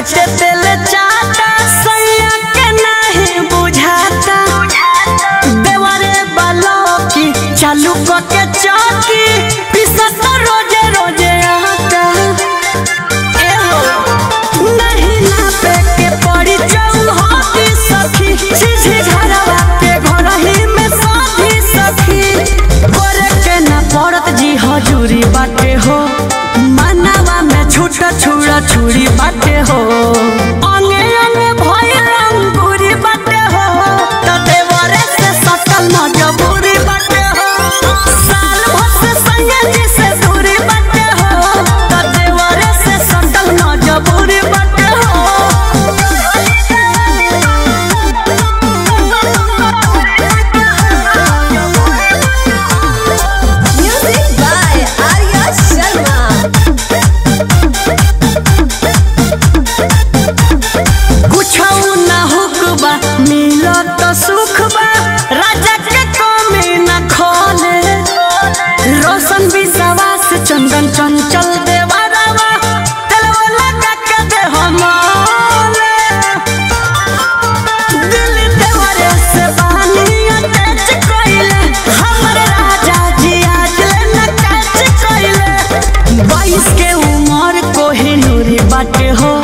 चाटे तेल चाटा सैया के नहीं बुझाता देवरे बालो की चालू के चौकी पिसत रोजे रोजे आता नहीं ना पे के पड़ी चौहाती सखी सीधी घरवा के घर ही में साथी सखी करे के ना पड़त जी हजूरी बाटे हो मानवा में छूटा छुड़ा छुरी बाटे हो अंगे अंगे भई रंगूरी बाटे हो त देवरे से सटल मजबूरी बाटे हो साल भर से संगे जी से दूरी बाटे हो त देवरे से सटल मजबूरी बाटे हो। Music by Arya Sharma। मिलो तो सुख बा राजा के कमी न खोले रोशन विश्वास चंदन चंचल देवरवा तेलवा लगा के दे हमले दिल देवरे से बहानी अटैच कइले हमरे राजा जी आज ले न कैच कइले 22 के उम्र कोहिनूरी बाटे हो